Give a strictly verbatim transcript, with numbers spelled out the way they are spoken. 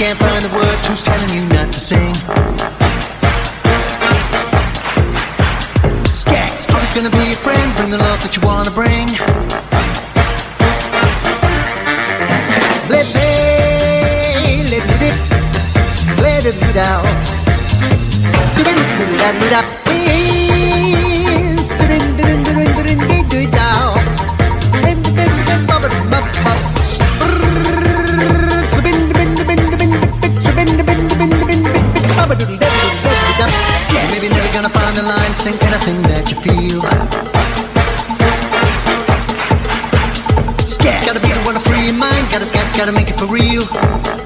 can't find the words, who's telling you not to sing? Scat, always gonna be your friend, bring the love that you wanna bring. Let me, let me dip, let it be down. Do it, do it, do it, maybe never gonna find the line, sing anything that you feel. Scat, gotta be the one to free your mind, gotta scat, gotta make it for real.